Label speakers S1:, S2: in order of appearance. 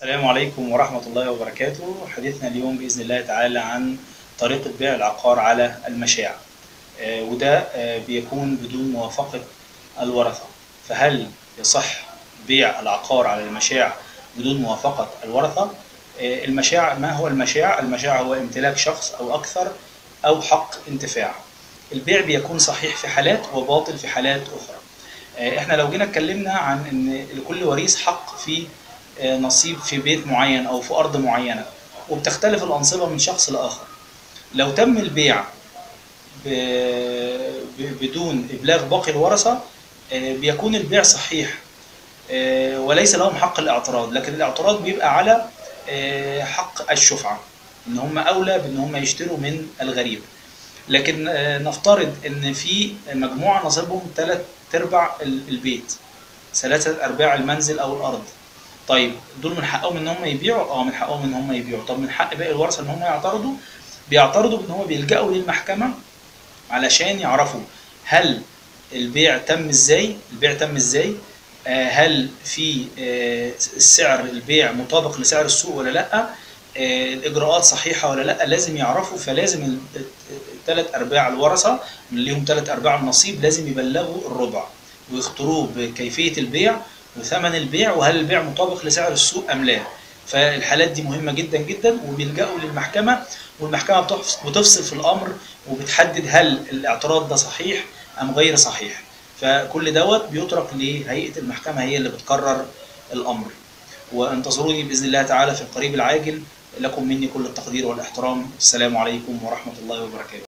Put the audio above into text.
S1: السلام عليكم ورحمة الله وبركاته. حديثنا اليوم بإذن الله تعالى عن طريقة بيع العقار على المشاع، وده بيكون بدون موافقة الورثة. فهل يصح بيع العقار على المشاع بدون موافقة الورثة؟ المشاع، ما هو المشاع؟ المشاع هو امتلاك شخص أو أكثر أو حق انتفاع. البيع بيكون صحيح في حالات وباطل في حالات أخرى. احنا لو جينا اتكلمنا عن ان لكل وريث حق في نصيب في بيت معين او في ارض معينه، وبتختلف الانصبه من شخص لاخر. لو تم البيع بدون ابلاغ باقي الورثه بيكون البيع صحيح، وليس لهم حق الاعتراض، لكن الاعتراض بيبقى على حق الشفعه، ان هم اولى بان هم يشتروا من الغريب. لكن نفترض ان في مجموعه نصيبهم 3/4 البيت، 3/4 المنزل او الارض. طيب دول من حقهم ان هم يبيعوا؟ من حقهم ان هم يبيعوا. طب من حق باقي الورثه ان هم يعترضوا؟ بيعترضوا بان هم بيلجأوا للمحكمه علشان يعرفوا هل البيع تم ازاي، هل في سعر البيع مطابق لسعر السوق ولا لا، الاجراءات صحيحه ولا لا. لازم يعرفوا، فلازم 3/4 الورثه اللي ليهم 3/4 النصيب لازم يبلغوا الربع ويخطروه بكيفيه البيع وثمن البيع، وهل البيع مطابق لسعر السوق ام لا. فالحالات دي مهمه جدا جدا، وبيلجأوا للمحكمه، والمحكمه بتفصل في الامر وبتحدد هل الاعتراض ده صحيح ام غير صحيح. فكل دوت بيترك لهيئه المحكمه، هي اللي بتقرر الامر. وانتظروني باذن الله تعالى في القريب العاجل. لكم مني كل التقدير والاحترام. السلام عليكم ورحمه الله وبركاته.